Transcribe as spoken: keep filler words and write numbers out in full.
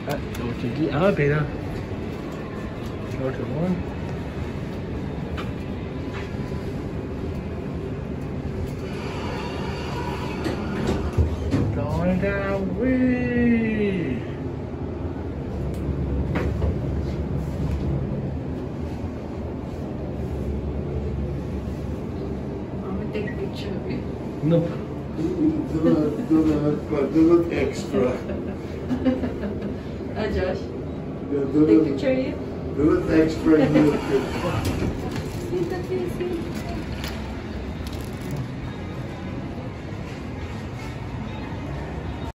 Ah, go to the elevator. Go to one. Going down. Whee! I'm gonna take a picture of you. Nope. Do not, do not, do not extra. Ah, Josh. Do Take a not, picture of you. do not extra. He's a busy.